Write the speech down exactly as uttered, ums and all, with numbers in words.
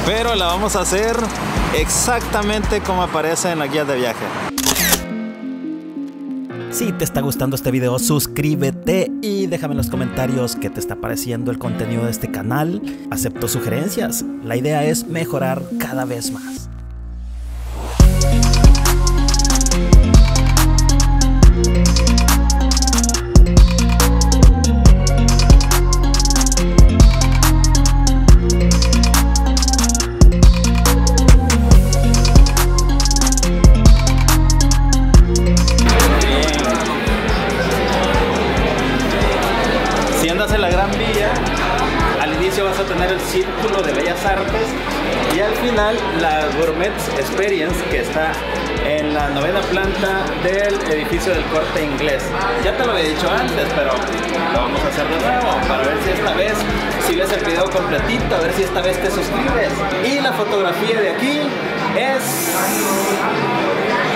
pero la vamos a hacer exactamente como aparece en la guía de viaje. Si te está gustando este video, suscríbete y déjame en los comentarios qué te está pareciendo el contenido de este canal. Acepto sugerencias. La idea es mejorar cada vez más. En la Gran Vía, al inicio vas a tener el Círculo de Bellas Artes y al final la Gourmet Experience, que está en la novena planta del edificio del Corte Inglés. Ya te lo había dicho antes, pero lo vamos a hacer de nuevo para ver si esta vez, si ves el video completito, a ver si esta vez te suscribes. Y la fotografía de aquí es